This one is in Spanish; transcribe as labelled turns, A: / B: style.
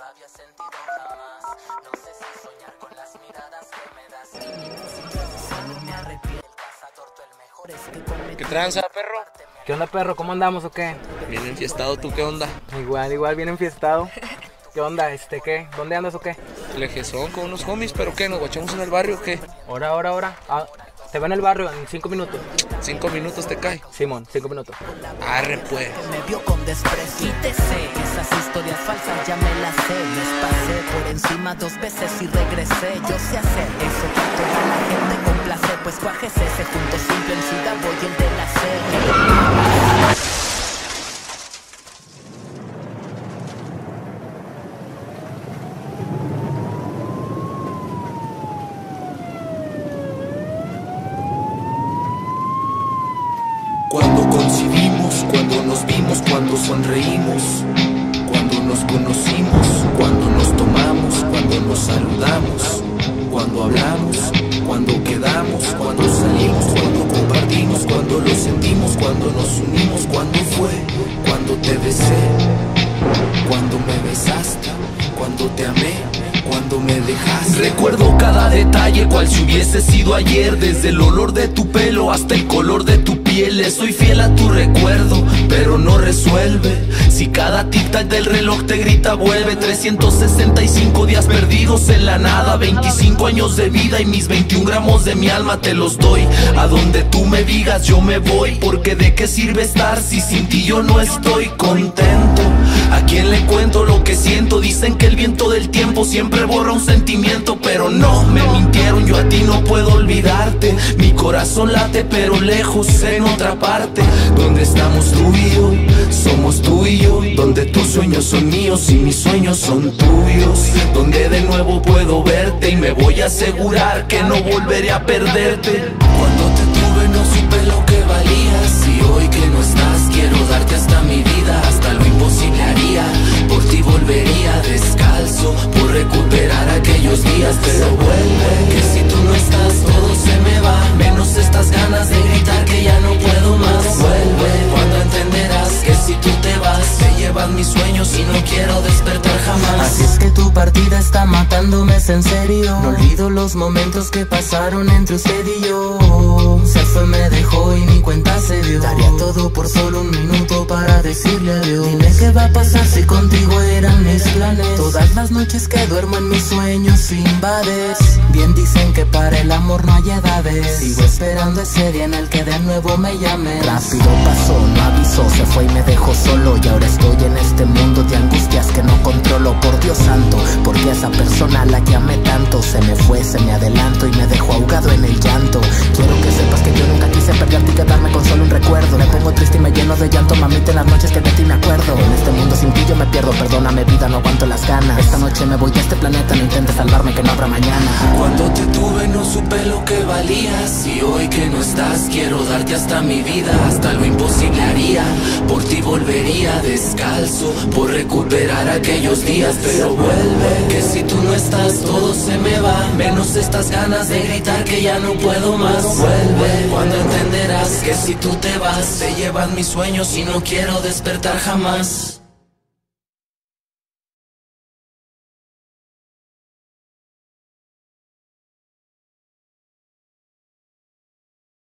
A: había sentido jamás. No sé si soñar con las miradas que me das. Solo me arrepiento. El cazador, tú el mejor es que cometí.
B: ¿Qué tranza, perro?
C: ¿Qué onda, perro? ¿Cómo andamos o qué?
B: Bien enfiestado, ¿tú qué onda?
C: Igual, bien enfiestado. ¿Qué onda? ¿Qué? ¿Dónde andas o qué?
B: Lejezón con unos homies, ¿pero qué? ¿Nos guachamos en el barrio o qué?
C: Ahora. Ah, te va en el barrio en 5 minutos.
B: 5 minutos te cae.
C: Simón, 5 minutos.
B: Arre pues.
A: Me vio con desprecio. Quítese, esas historias falsas ya me las sé. Les pasé por encima 2 veces y regresé. Yo sé hacer eso que a toda la gente complace. Pues cuájese, se junto simple en SIDA, voy el de la serie.
D: Cuando concibimos, cuando nos vimos, cuando sonreímos, cuando nos conocimos, cuando nos tomamos, cuando nos saludamos, cuando hablamos, cuando quedamos, cuando salimos, cuando compartimos, cuando lo sentimos, cuando nos unimos, cuando fue, cuando te besé, cuando me besaste, cuando te amé, cuando me dejaste. Recuerdo cada detalle cual si hubiese sido ayer, desde el olor de tu pelo hasta el color de tu piel. Le soy fiel a tu recuerdo, pero no resuelve. Si cada tic-tac del reloj te grita vuelve. 365 días perdidos en la nada, 25 años de vida y mis 21 gramos de mi alma te los doy. A donde tú me digas yo me voy, porque de qué sirve estar si sin ti yo no estoy contento. ¿A quién le cuento lo que siento? Dicen que el viento del tiempo siempre borra un sentimiento, pero no, me mintieron, yo a ti no puedo olvidarte. Mi corazón late pero lejos en otra parte. Donde estamos tú y yo, somos tú y yo. Donde tus sueños son míos y mis sueños son tuyos. Donde de nuevo puedo verte y me voy a asegurar que no volveré a perderte. Cuando te tuve no supe lo que valías, y hoy que no estás quiero darte hasta mi vida. Hasta lo imposible haría, por ti volvería descalzo, por recuperar aquellos días. Pero vuelve, que si tú no estás todo se me va, menos estas ganas de gritar que ya no puedo más. Vuelve, cuando entenderás que si tú te vas te llevan mis sueños y no quiero despertar jamás.
A: Así es que tu partida está matándome, es en serio. No olvido los momentos que pasaron entre usted y yo. Se fue, me dejó y ni cuenta se dio. Daría todo por solo un minuto para decirle adiós. Dime qué va a pasar si contigo eran mis planes. Todas las noches que duermo en mis sueños invades. Bien dicen que para el amor no hay edades. Sigo esperando ese día en el que de nuevo me llames. Rápido pasó, no avisó, se fue y me dejó solo. Y ahora estoy en este mundo de angustias que no controlo. Por Dios santo, porque esa persona a la que amé tanto se me fue, se me adelantó y me dejó ahogado en el llanto. Quiero que sepas que yo nunca quise perderte y quedarme con solo un recuerdo. Me pongo triste y me lleno de llanto, mamita, en las noches que de ti me acuerdo. En este mundo sin ti yo me pierdo, perdóname vida, no aguanto las ganas. Esta noche me voy de este planeta, no intentes salvarme que no habrá mañana.
D: Cuando te tuve no supe lo que valías, y hoy que no estás quiero darte hasta mi vida. Hasta lo imposible haría, por ti volvería descalzo, por recuperar aquellos días. Pero vuelve, que si tú no estás todo se me va, menos estas ganas de gritar que ya no puedo más. Vuelve, cuando entenderás que si tú te vas te llevan mis sueños y no quiero despertar jamás.